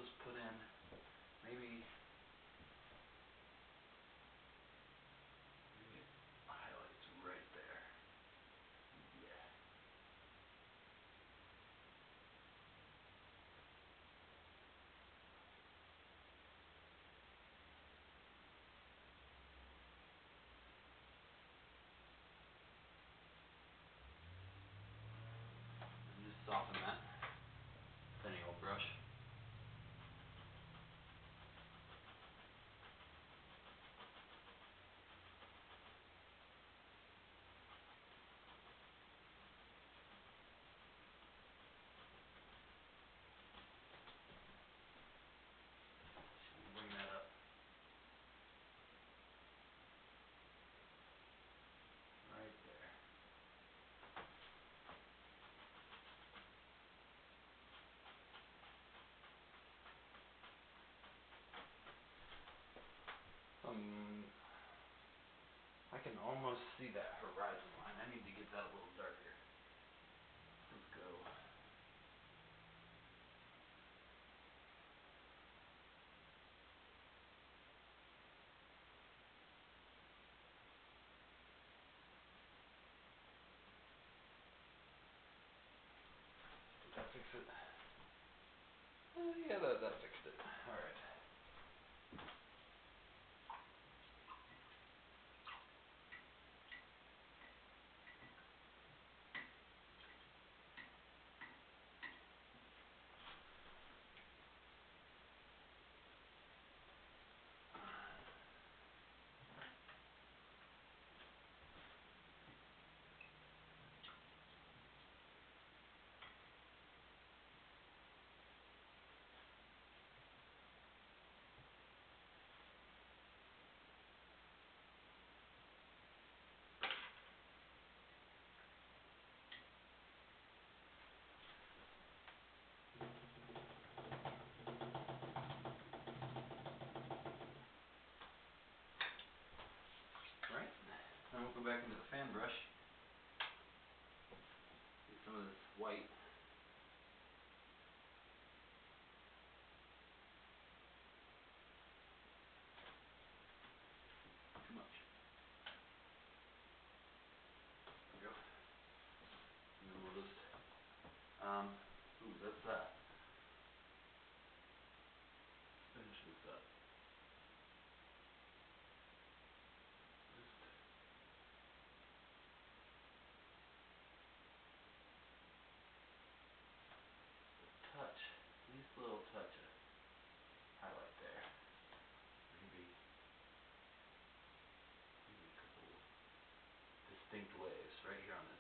just put in maybe highlights right there. Yeah. And just soften that with any old brush. Bring that up. Right there. I can almost see that horizon line. I need to get that a little darker. Let's go. Did that fix it? Yeah, that fixed it. Alright. Alright. Now we'll go back into the fan brush. Get some of this white. Too much. There we go. And then we'll just, that's that. Finish this up. Just a touch, least little touch of highlight there. Maybe a couple distinct waves right here on this